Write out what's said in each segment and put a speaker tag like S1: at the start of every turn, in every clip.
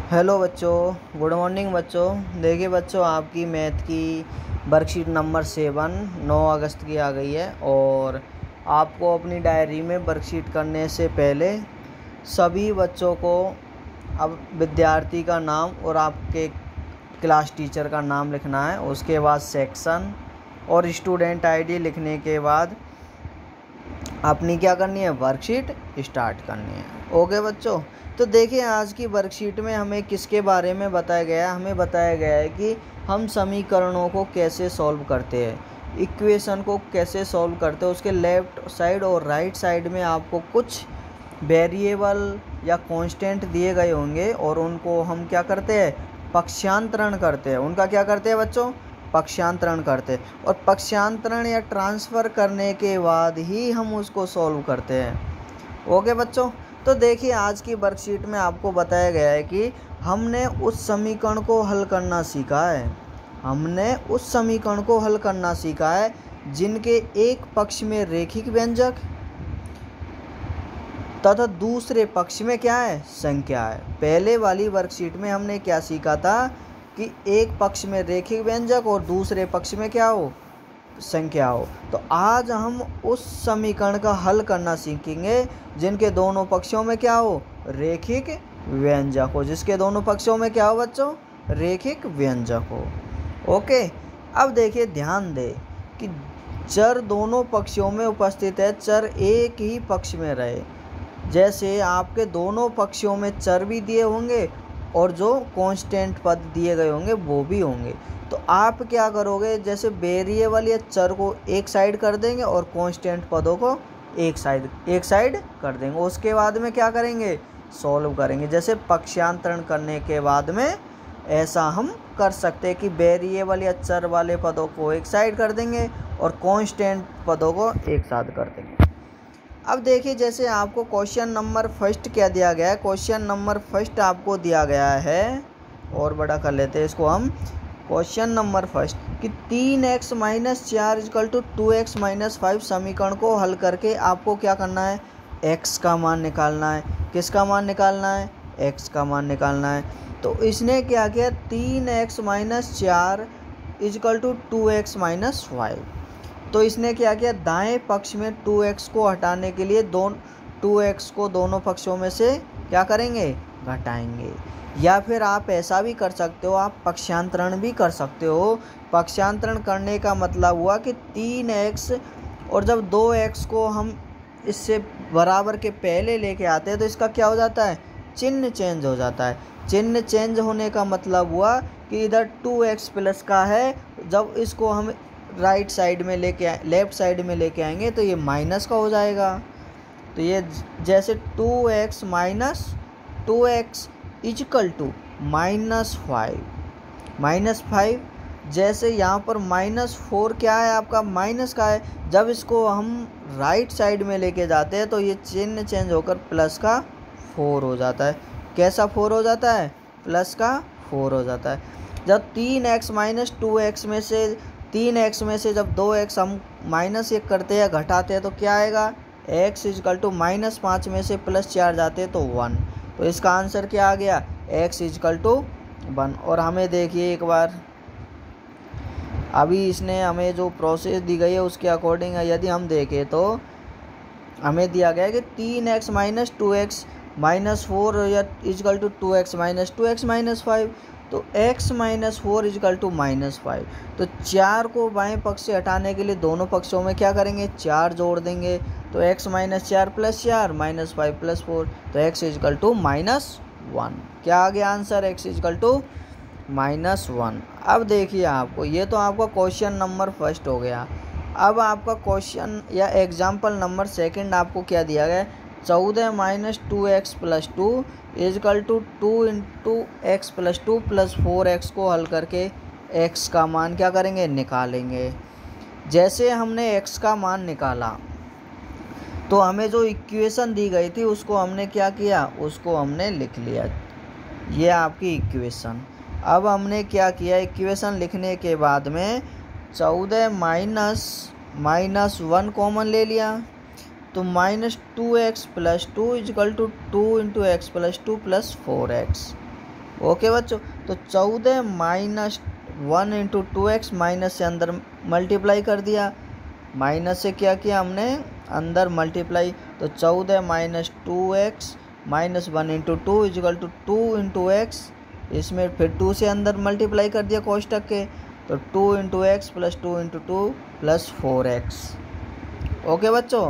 S1: Hello बच्चों, good morning बच्चों। देखिए बच्चों, आपकी मैथ की वर्कशीट नंबर 7 9 अगस्त की आ गई है और आपको अपनी डायरी में वर्कशीट करने से पहले सभी बच्चों को अब विद्यार्थी का नाम और आपके क्लास टीचर का नाम लिखना है। उसके बाद सेक्शन और स्टूडेंट आईडी लिखने के बाद अपनी क्या करनी है, वर्कशीट स्टार्ट करनी है। ओके बच्चों, तो देखिए आज की वर्कशीट में हमें किसके बारे में बताया गया है। हमें बताया गया है कि हम समीकरणों को कैसे सॉल्व करते हैं, इक्वेशन को कैसे सॉल्व करते हैं। उसके लेफ़्ट साइड और राइट साइड में आपको कुछ वेरिएबल या कांस्टेंट दिए गए होंगे और उनको हम क्या करते हैं, पक्षांतरण करते हैं। उनका क्या करते हैं बच्चों, पक्षांतरण करते हैं। और पक्षांतरण या ट्रांसफ़र करने के बाद ही हम उसको सॉल्व करते हैं। ओके बच्चों, तो देखिए आज की वर्कशीट में आपको बताया गया है कि हमने उस समीकरण को हल करना सीखा है। हमने उस समीकरण को हल करना सीखा है जिनके एक पक्ष में रैखिक व्यंजक तथा दूसरे पक्ष में क्या है, संख्या है। पहले वाली वर्कशीट में हमने क्या सीखा था कि एक पक्ष में रैखिक व्यंजक और दूसरे पक्ष में क्या हो, संख्या हो। तो आज हम उस समीकरण का हल करना सीखेंगे जिनके दोनों पक्षों में क्या हो, रैखिक व्यंजक हो। जिसके दोनों पक्षों में क्या हो बच्चों, रैखिक व्यंजक हो। ओके, अब देखिए ध्यान दें कि चर दोनों पक्षों में उपस्थित है, चर एक ही पक्ष में रहे। जैसे आपके दोनों पक्षों में चर भी दिए होंगे और जो कांस्टेंट पद दिए गए होंगे वो भी होंगे। तो आप क्या करोगे, जैसे वेरिएबल या चर को एक साइड कर देंगे और कांस्टेंट पदों को एक साइड कर देंगे। उसके बाद में क्या करेंगे, सॉल्व करेंगे। जैसे पक्षांतरण करने के बाद में ऐसा हम कर सकते हैं कि वेरिएबल या चर वाले पदों को एक साइड कर देंगे और कांस्टेंट पदों को एक साथ कर देंगे। अब देखिए जैसे आपको क्वेश्चन नंबर फर्स्ट क्या दिया गया है। क्वेश्चन नंबर फर्स्ट आपको दिया गया है, और बड़ा कर लेते हैं इसको हम। क्वेश्चन नंबर फर्स्ट कि 3x - 4 = 2x - 5 समीकरण को हल करके आपको क्या करना है, x का मान निकालना है। किसका मान निकालना है, x का मान निकालना है। तो इसने क्या किया, 3x - 4 = 2x - 5। तो इसने क्या किया, दाएं पक्ष में 2x को हटाने के लिए 2x को दोनों पक्षों में से क्या करेंगे, घटाएंगे। या फिर आप ऐसा भी कर सकते हो, आप पक्षांतरण भी कर सकते हो। पक्षांतरण करने का मतलब हुआ कि 3x और जब 2x को हम इससे बराबर के पहले लेके आते हैं तो इसका क्या हो जाता है, चिन्ह चेंज हो जाता है। चिन्ह चेंज होने का मतलब हुआ कि इधर 2x प्लस का है, जब इसको हम राइट साइड में लेफ़्ट साइड में लेके आएंगे तो ये माइनस का हो जाएगा। तो ये जैसे 2x - 2x = -5 जैसे यहाँ पर -4 क्या है आपका, माइनस का है। जब इसको हम राइट साइड में लेके जाते हैं तो ये चिन्ह चेंज होकर प्लस का 4 हो जाता है। कैसा 4 हो जाता है, प्लस का 4 हो जाता है। जब 3x - 2x में से 3x में से जब 2x हम -1 करते हैं, घटाते हैं तो क्या आएगा, x = -5 में से +4 जाते हैं तो 1। तो इसका आंसर क्या आ गया, x = 1। और हमें देखिए एक बार, अभी इसने हमें जो प्रोसेस दी गई है उसके अकॉर्डिंग यदि हम देखें तो हमें दिया गया है कि 3x - 2x - 4 = 2x - 2x - 5। तो x - 4 = -5। तो 4 को बाएं पक्ष से हटाने के लिए दोनों पक्षों में क्या करेंगे, 4 जोड़ देंगे। तो x - 4 + 4 -5 + 4, तो x = -1। क्या आ गया आंसर, x = -1। अब देखिए आपको, ये तो आपका क्वेश्चन नंबर फर्स्ट हो गया। अब आपका क्वेश्चन या एग्जाम्पल नंबर सेकंड आपको क्या दिया गया है, 14 - 2x + 2 = 2 × x + 2 + 4x को हल करके x का मान क्या करेंगे, निकालेंगे। जैसे हमने x का मान निकाला तो हमें जो इक्वेशन दी गई थी उसको हमने क्या किया, उसको हमने लिख लिया। ये आपकी इक्वेशन। अब हमने क्या किया, इक्वेशन लिखने के बाद में 14 - -1 कॉमन ले लिया। तो -2x + 2 = 2 × x + 2 + 4x। ओके बच्चों, तो 14 माइनस 1 इंटू 2x, माइनस से अंदर मल्टीप्लाई कर दिया, माइनस से क्या किया हमने अंदर मल्टीप्लाई, तो 14 minus 2x minus 1 into 2 equal to 2 into x, इसमें फिर 2 से अंदर मल्टीप्लाई कर दिया कोष्टक के, तो 2 into x plus 2 into 2 plus 4x। Okay बच्चों,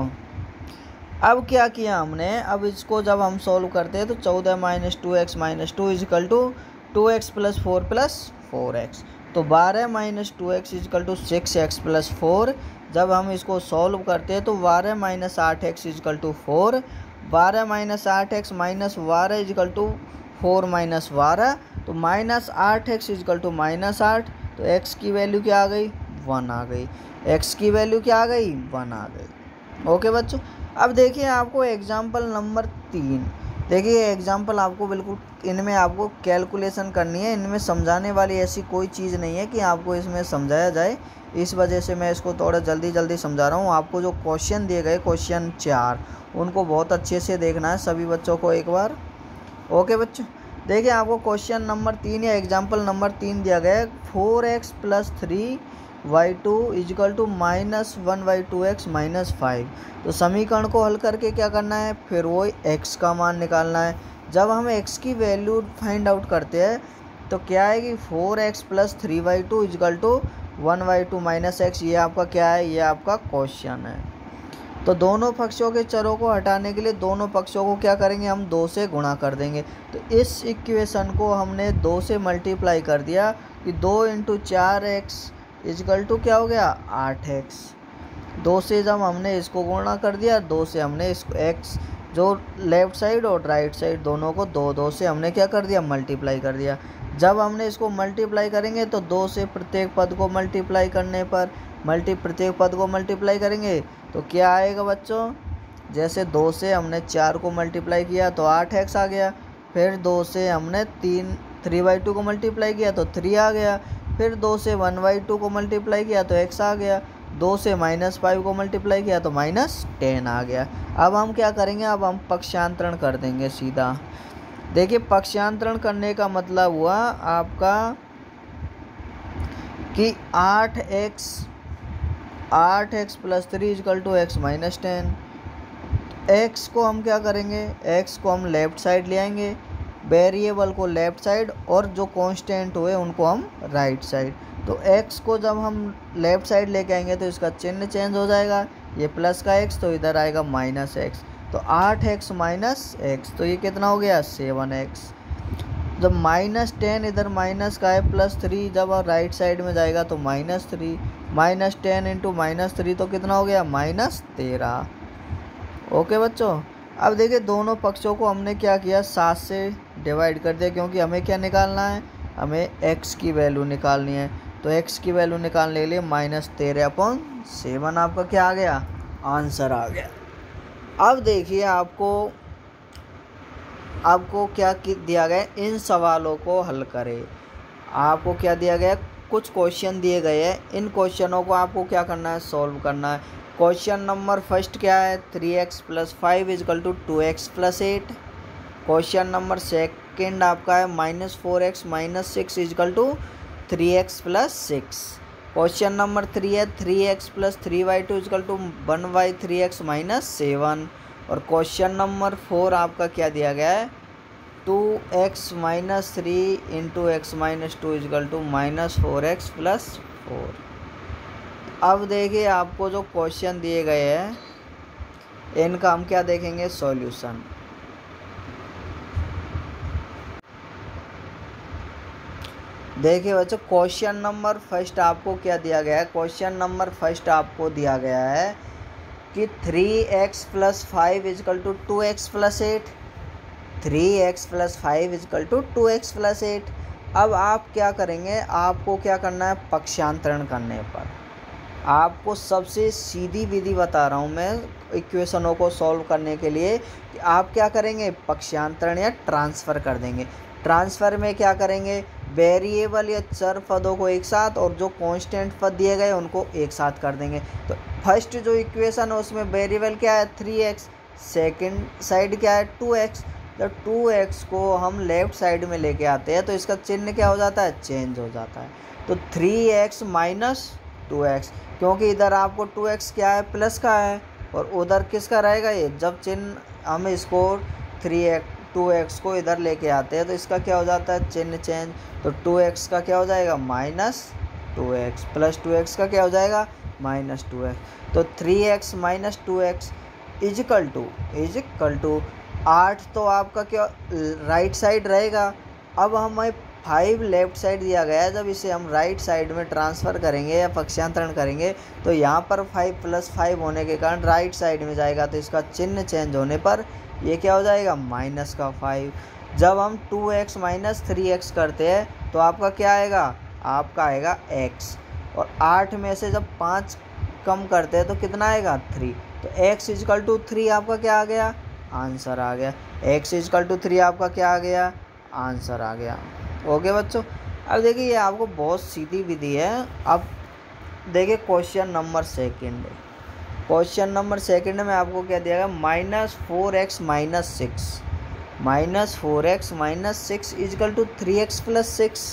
S1: अब क्या किया हमने, अब इसको जब हम सॉल्व करते हैं तो 14 minus 2x minus 2 equal to 2x plus 4 plus 4x, तो 12 minus 2x is equal to 6x plus 4। जब हम इसको सॉल्व करते हैं तो 12 minus 8x equal to 4, 12 minus 8x minus 12 equal to 4 minus 12, तो minus 8x equal to minus 8, तो x की वैल्यू क्या आ गई 1 आ गई, x की वैल्यू क्या आ गई 1 आ गई। ओके बच्चों, अब देखिए आपको एग्जाम्पल नंबर 3, देखिए एग्जाम्पल आपको बिल्कुल इनमें आपको कैलकुलेशन करनी है, इनमें समझाने वाली ऐसी कोई चीज़ नहीं है कि आपको इसमें समझाया जाए, इस वजह से मैं इसको थोड़ा जल्दी समझा रहा हूँ। आपको जो क्वेश्चन दिए गए क्वेश्चन 4, उनको बहुत अच्छे से देखना है सभी बच्चों को एक बार। ओके बच्चों, देखिए आपको क्वेश्चन नंबर 3 या एग्जाम्पल नंबर 3 दिया गया है, 4x plus 3y2 equal to minus 1/2x minus 5। तो समीकरण को हल करके क्या करना है, फिर वो x का मान निकालना है। जब हम x की वैल्यू फाइंड आउट करते हैं तो क्या आएगी 4x plus 3y2 equal to 1/2 minus x, ये आपका क्या है, ये आपका क्वेश्चन है। तो दोनों पक्षों के चरों को हटाने के लिए दोनों पक्षों को क्या करेंगे, हम 2 से गुणा कर देंगे। तो इस इक्वेशन को हमने 2 से मल्टीप्लाई कर दिया कि 2 इंटू 4x इजिकल टू क्या हो गया 8x। 2 से जब हमने इसको गुणा कर दिया, 2 से हमने इसको x जो लेफ़्ट साइड और राइट साइड दोनों को 2 से हमने क्या कर दिया मल्टीप्लाई कर दिया। जब हमने इसको मल्टीप्लाई करेंगे तो 2 से प्रत्येक पद को मल्टीप्लाई करने पर प्रत्येक पद को मल्टीप्लाई करेंगे तो क्या आएगा बच्चों, जैसे 2 से हमने 4 को मल्टीप्लाई किया तो 8x आ गया, फिर 2 से हमने 3/2 को मल्टीप्लाई किया तो 3 आ गया, फिर 2 से 1/2 को मल्टीप्लाई किया तो x आ गया, 2 से -5 को मल्टीप्लाई किया तो -10 आ गया। अब हम क्या करेंगे, अब हम पक्षांतरण कर देंगे सीधा। देखिए पक्षांतरण करने का मतलब हुआ आपका कि 8x plus 3 equal to x minus 10। x को हम क्या करेंगे, x को हम लेफ़्ट साइड ले आएंगे, वेरिएबल को लेफ़्ट साइड और जो कांस्टेंट हुए उनको हम राइट साइड। तो x को जब हम लेफ़्ट साइड लेके आएंगे तो इसका चिन्ह चेंज हो जाएगा, ये प्लस का x तो इधर आएगा माइनस x, तो 8x माइनस x, तो ये कितना हो गया 7x। जब -10 इधर माइनस का है प्लस 3, जब राइट साइड में जाएगा तो -3, -10 इंटू -3 तो कितना हो गया -13। ओके बच्चों, अब देखिए दोनों पक्षों को हमने क्या किया 7 से डिवाइड कर दिया, क्योंकि हमें क्या निकालना है, हमें x की वैल्यू निकालनी है। तो x की वैल्यू निकालने के लिए -13/7 आपका क्या आ गया, आंसर आ गया। अब देखिए आपको क्या दिया गया, इन सवालों को हल करें। आपको क्या दिया गया, कुछ क्वेश्चन दिए गए हैं, इन क्वेश्चनों को आपको क्या करना है, सॉल्व करना है। क्वेश्चन नंबर फर्स्ट क्या है, 3x plus 5 equal to 2x plus 8। Question number second आपका है -4x minus 6 equal to 3x plus 6। Question number 3 है 3x plus 3y2 is equal to 1/3x minus 7। और क्वेश्चन नंबर 4 आपका क्या दिया गया है, 2x minus 3 into x minus 2 equal to -4x plus 4। अब देखिए आपको जो क्वेश्चन दिए गए हैं इनका हम क्या देखेंगे, सॉल्यूशन। देखिए बच्चों क्वेश्चन नंबर फर्स्ट आपको क्या दिया गया है, क्वेश्चन नंबर फर्स्ट आपको दिया गया है कि 3x plus 5 equal to 2x plus 8, 3x plus 5 equal to 2x plus 8। अब आप क्या करेंगे, आपको क्या करना है, पक्षांतरण करने पर आपको सबसे सीधी विधि बता रहा हूँ मैं इक्वेशनों को सॉल्व करने के लिए, कि आप क्या करेंगे, पक्षांतरण या ट्रांसफ़र कर देंगे। ट्रांसफ़र में क्या करेंगे, वेरिएबल या चर पदों को एक साथ और जो कांस्टेंट पद दिए गए उनको एक साथ कर देंगे। तो फर्स्ट जो इक्वेशन है उसमें वेरिएबल क्या है 3x, सेकंड साइड क्या है 2x, जब 2x को हम लेफ़्ट साइड में लेके आते हैं तो इसका चिन्ह क्या हो जाता है, चेंज हो जाता है। तो 3x माइनस 2x, क्योंकि इधर आपको 2x क्या है, प्लस का है, और उधर किसका रहेगा ये। जब चिन्ह हम इसको 2x को इधर लेके आते हैं तो इसका क्या हो जाता है, चिन्ह चेंज। तो 2x का क्या हो जाएगा, माइनस 2x, प्लस 2x का क्या हो जाएगा, माइनस 2x। तो 3x minus 2x is equal to 8 तो आपका क्या राइट साइड रहेगा। अब हमें 5 लेफ़्ट साइड दिया गया है, जब इसे हम राइट साइड में ट्रांसफ़र करेंगे या पक्षांतरण करेंगे तो यहाँ पर 5 + 5 होने के कारण राइट साइड में जाएगा, तो इसका चिन्ह चेंज होने पर ये क्या हो जाएगा, माइनस का 5। जब हम 2x माइनस 3x करते हैं तो आपका क्या आएगा, आपका आएगा x, और 8 में से जब 5 कम करते हैं तो कितना आएगा, 3। तो x इजकल टू 3 आपका क्या आ गया, आंसर आ गया। x इजकल टू 3 आपका क्या आ गया, आंसर आ गया। ओके बच्चों, अब देखिए ये आपको बहुत सीधी विधि है। अब देखिए क्वेश्चन नंबर सेकंड में आपको क्या दिया गया, -4x minus 6 equal to 3x + 6।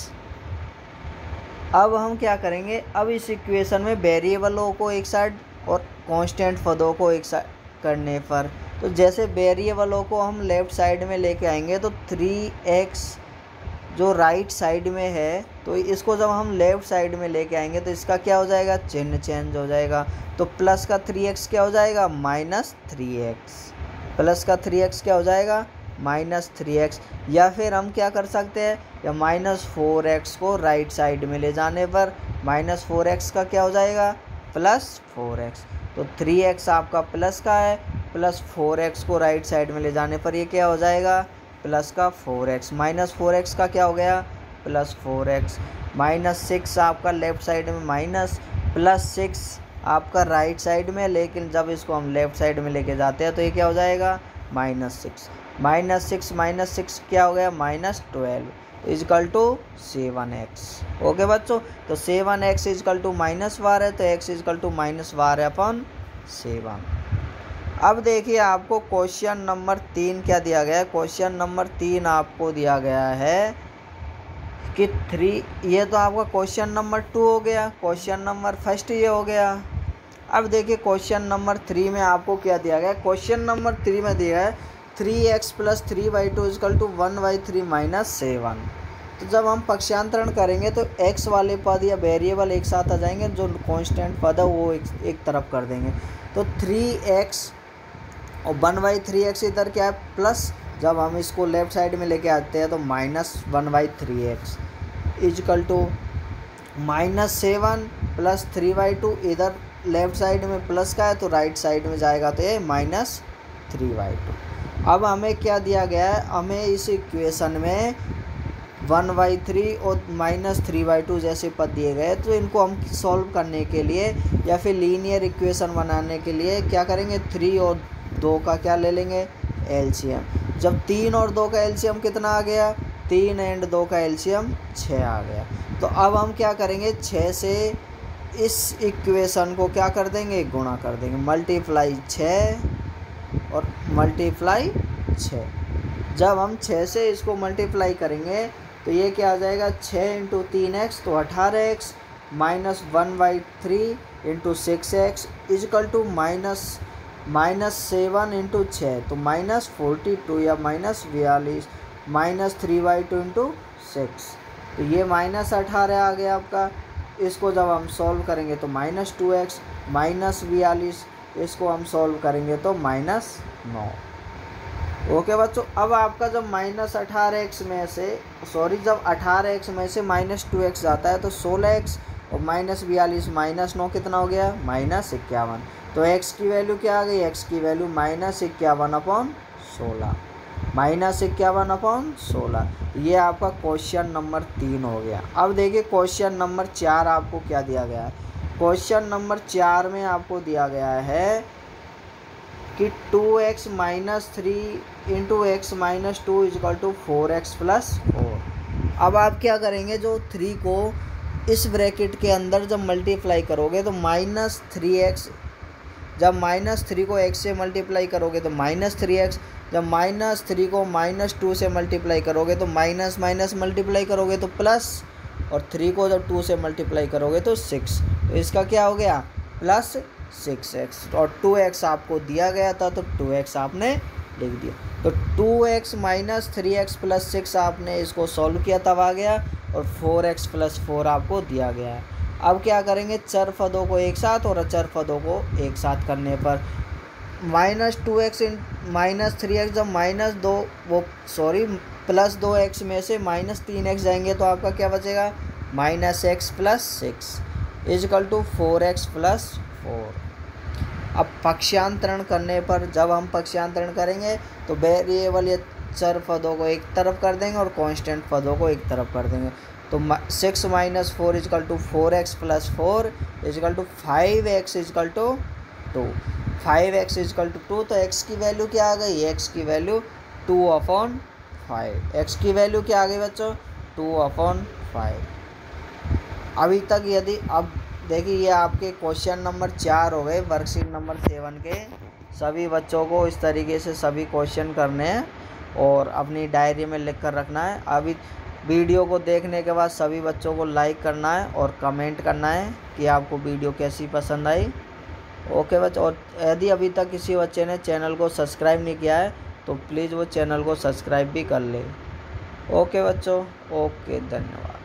S1: अब हम क्या करेंगे, अब इस इक्वेशन में वेरिएबलों को एक साइड और कांस्टेंट पदों को एक साइड करने पर, तो जैसे वेरिएबलों को हम लेफ़्ट साइड में लेके आएंगे तो 3x जो राइट साइड में है, तो इसको जब हम लेफ़्ट साइड में लेके आएंगे तो इसका क्या हो जाएगा, चिन्ह चेंज हो जाएगा। तो प्लस का 3x क्या हो जाएगा, -3x, प्लस का 3x क्या हो जाएगा, -3x। या फिर हम क्या कर सकते हैं, या -4x को राइट साइड में ले जाने पर -4x का क्या हो जाएगा, +4x। तो 3x आपका प्लस का है, प्लस 4x को राइट साइड में ले जाने पर ये क्या हो जाएगा, प्लस का 4x। -4x का क्या हो गया, +4x। -6 आपका लेफ़्ट साइड में माइनस, +6 आपका राइट साइड में, लेकिन जब इसको हम लेफ़्ट साइड में लेके जाते हैं तो ये क्या हो जाएगा, -6। -6 क्या हो गया, -12 इजकल टू 7x। ओके बच्चों, तो 7x इजकल टू -12 है, तो x इजकल टू -12/7। अब देखिए आपको क्वेश्चन नंबर 3 क्या दिया गया है। क्वेश्चन नंबर 3 आपको दिया गया है कि 3, ये तो आपका क्वेश्चन नंबर 2 हो गया, क्वेश्चन नंबर फर्स्ट ये हो गया। अब देखिए क्वेश्चन नंबर 3 में आपको क्या दिया गया है। क्वेश्चन नंबर 3 में दिया है 3x + 3y2 इजकल टू 1/3 - 7। तो जब हम पक्षांतरण करेंगे तो x वाले पद या वेरिएबल एक साथ आ जाएंगे, जो कांस्टेंट पद है वो एक तरफ कर देंगे। तो 3x और 1/3x इधर क्या है, प्लस, जब हम इसको लेफ़्ट साइड में लेके आते हैं तो -1/3x इजकल टू -7 + 3y2, इधर लेफ़्ट साइड में प्लस का है तो राइट साइड में जाएगा तो ये -3y2। अब हमें क्या दिया गया है, हमें इस इक्वेशन में 1/3 और -3/2 जैसे पद दिए गए, तो इनको हम सॉल्व करने के लिए या फिर लीनियर इक्वेशन बनाने के लिए क्या करेंगे, 3 और 2 का क्या ले लेंगे, एलसीएम। जब 3 और 2 का एलसीएम कितना आ गया, 3 और 2 का एलसीएम 6 आ गया। तो अब हम क्या करेंगे, 6 से इस इक्वेशन को क्या कर देंगे, गुणा कर देंगे, मल्टीप्लाई 6 और मल्टीप्लाई 6। जब हम 6 से इसको मल्टीप्लाई करेंगे तो ये क्या आ जाएगा, 6 × 3x तो 18x, -1/3 × 6x इजकल टू -7 × 6 तो -42 या -42, -3/2 × 6, तो ये -18 आ गया आपका। इसको जब हम सॉल्व करेंगे तो -2x, -42, इसको हम सॉल्व करेंगे तो -9। ओके बच्चों, अब आपका जब -18x में से जब 18x में से -2x जाता है तो 16x और -42 -9 कितना हो गया, -51। तो x की वैल्यू क्या आ गई, x की वैल्यू -51/16, -51/16। ये आपका क्वेश्चन नंबर 3 हो गया। अब देखिए क्वेश्चन नंबर 4 आपको क्या दिया गया है। क्वेश्चन नंबर 4 में आपको दिया गया है कि 2x - 3 × x - 2 equal to 4x + 4। अब आप क्या करेंगे, जो 3 को इस ब्रैकेट के अंदर जब मल्टीप्लाई करोगे तो -3x, जब -3 को x से मल्टीप्लाई करोगे तो -3x, जब -3 को -2 से मल्टीप्लाई करोगे तो माइनस माइनस मल्टीप्लाई करोगे तो प्लस, और 3 को जब 2 से मल्टीप्लाई करोगे तो 6। तो इसका क्या हो गया +6x, और 2x आपको दिया गया था तो 2x आपने लिख दिया। तो 2x - 3x + 6 आपने इसको सॉल्व किया तब आ गया, और 4x + 4 आपको दिया गया है। अब क्या करेंगे, चर पदों को एक साथ और अचर पदों को एक साथ करने पर -2x -3x जब +2x में से -3x जाएंगे तो आपका क्या बचेगा, -x + 6 = 4x + 4। अब पक्षांतरण करने पर, जब हम पक्षांतरण करेंगे तो वेरिएबल या चर पदों को एक तरफ कर देंगे और कांस्टेंट पदों को एक तरफ कर देंगे। तो 6 - 4 = 4x + 4 = 5x = 2। 5x = 2, तो x की वैल्यू क्या आ गई, x की वैल्यू 2/5। x की वैल्यू क्या आ गई बच्चों, 2/5। अभी तक यदि, अब देखिए ये आपके क्वेश्चन नंबर 4 हो गए वर्कशीट नंबर 7 के। सभी बच्चों को इस तरीके से सभी क्वेश्चन करने हैं और अपनी डायरी में लिख कर रखना है। अभी वीडियो को देखने के बाद सभी बच्चों को लाइक करना है और कमेंट करना है कि आपको वीडियो कैसी पसंद आई। ओके बच्चों, और यदि अभी तक किसी बच्चे ने चैनल को सब्सक्राइब नहीं किया है तो प्लीज़ वो चैनल को सब्सक्राइब भी कर ले। ओके बच्चों, ओके, धन्यवाद।